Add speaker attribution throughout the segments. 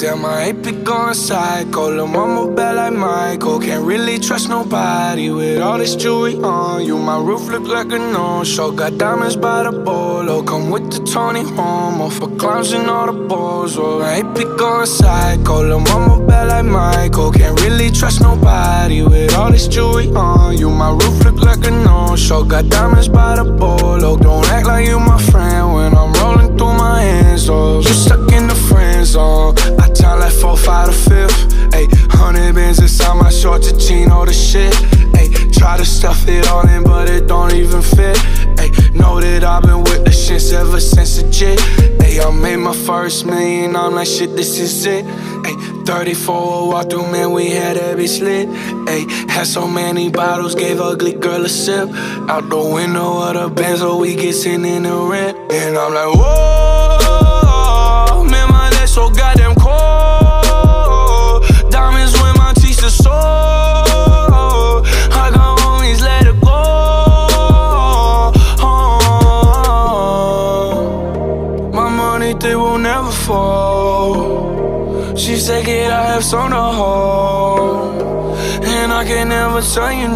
Speaker 1: Damn, I ain't be going psycho. Lil' mama bad like Michael. Can't really trust nobody with all this jewelry on you. My roof look like a no-show. Got diamonds by the bolo. Come with the Tony Homo for clowns and all the balls. Oh, I ain't be going psycho. Lil' mama bad like Michael. Can't really trust nobody with all this jewelry on you. My roof look like a no-show. Got diamonds by the bolo. Don't act like you my friend when I'm rolling through my hands. Oh, you stuck in the friend zone. I time like 4, 5 to 5th. Ayy, 100 bands inside my shorts, a chino the shit. Ayy, try to stuff it all in, but it don't even fit. Ayy, know that I've been with the shits ever since the jit. Ayy, I made my first million, I'm like shit, this is it. Ayy, 34 walk through, man, we had every slit. Ayy, had so many bottles, gave ugly girl a sip. Out the window of the Benz, so we get sitting in the rent. And I'm like, whoa, man, my neck so goddamn cold. Diamonds when my teeth are sore. I got homies, let it go. My money, they will never fall. She said, kid, I have some to hold, and I can never tell you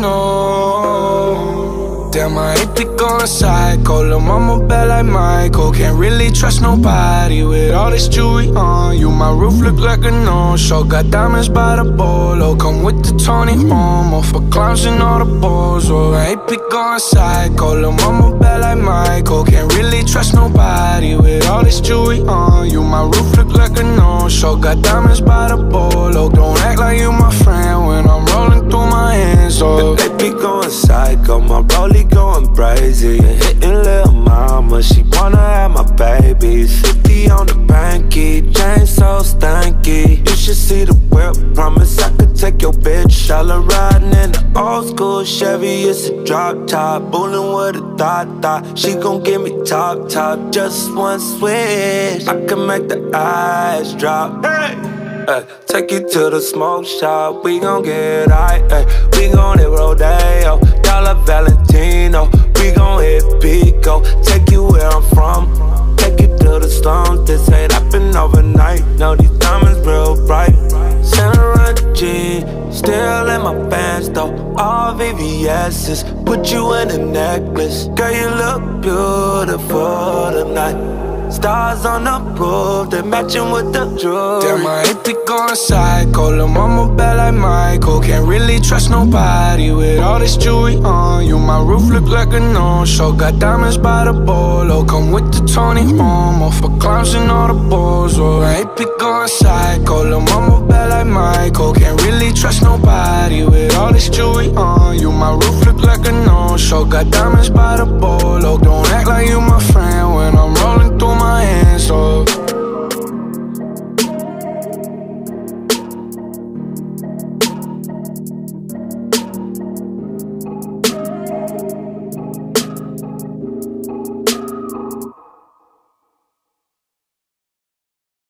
Speaker 1: no. Damn, I ain't be going psycho. Lil' mama bad like Michael. Can't really trust nobody with all this jewelry on you. My roof look like a no-show. Got diamonds by the bolo. Come with the Tony Homo for clowns and all the balls. Oh, I ain't be going psycho. Lil' mama bad like Michael. Can't really trust nobody with all this jewelry on you. My roof look like a no-show. Got diamonds by the bolo. Don't act like you my friend when I'm rolling through my hands. Oh,
Speaker 2: they be going psycho. My rollie going crazy and hitting lil' mama. She wanna have my babies. 50 on the banky, chain so stanky. You should see the whip. Promise I could take your bitch. All her riding in the old school Chevy. It's a drop top, bullin' with a thought. She gon' give me top, just one switch. I can make the eyes drop. Hey! Take you to the smoke shop, we gon' get high. We gon' hit Rodeo, Dollar Valentino. We gon' hit Pico, take you where I'm from. Take you to the slums, this ain't happen overnight. No, these diamonds real bright. Center G, still in my pants though. All VVS's, put you in a necklace. Girl, you look beautiful tonight. Stars on the roof, they matching with the jewelry.
Speaker 1: Damn, I ain't be going psycho. Lil' mama bad like Michael. Can't really trust nobody with all this jewelry on you. My roof look like a no-show. Got diamonds by the bolo. Come with the Tony Homo for clowns and all the balls. Oh, I ain't be going psycho. Lil' mama bad like Michael. Can't really trust nobody with all this jewelry on you. My roof look like a no-show. Got diamonds by the bolo. Don't